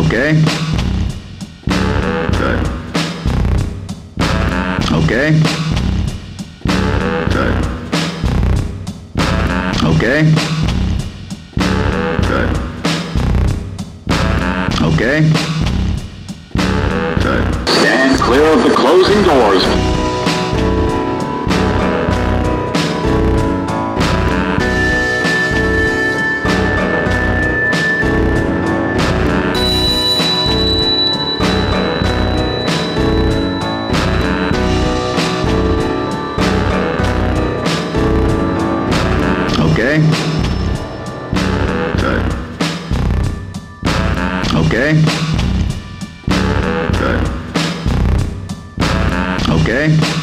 Okay. Good. Okay. Good. Okay. Good. Okay. Good. Stand clear of the closing doors. Okay. Good. Okay. Good. Okay.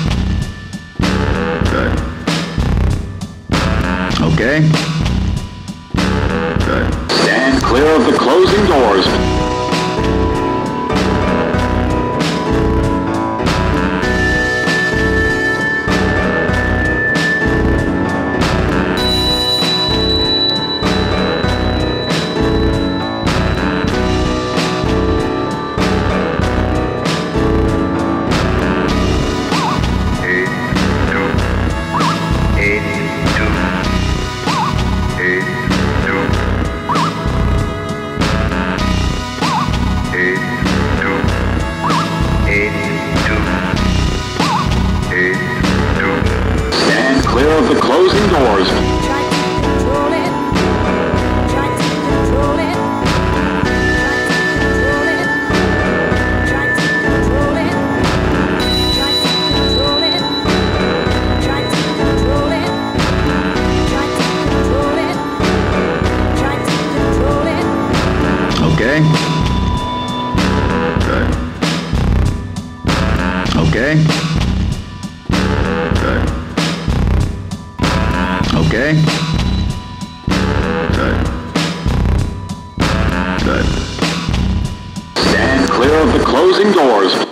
Good. Okay. Good. Stand clear of the closing doors. Stand clear of the closing doors. Try to control it. Try to control it. Try to control it. Try to control it. Try to control it. Try to control it. Try to control it. Okay. Good. Okay. Good. Okay. Good. Good. Stand clear of the closing doors.